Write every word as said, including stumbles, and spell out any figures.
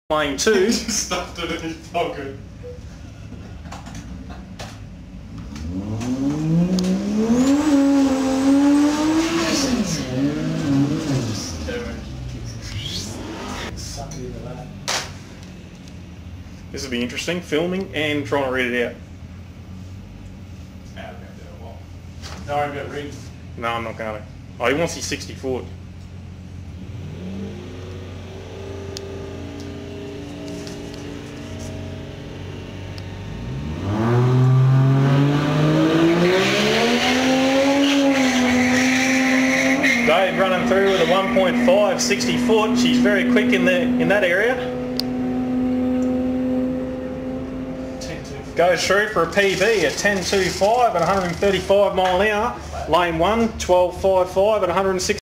Lane two. Just stuffed it in his pocket. This will be interesting, filming and trying to read it out. Out about that a while. No, I'm going to read. No, I'm not going to. Oh, he wants his sixty foot. Dave running through with a one point five, sixty foot. She's very quick in the in that area. Goes through for a P B at ten two five at one hundred thirty-five mile an hour. Lane one, twelve five five at one hundred six.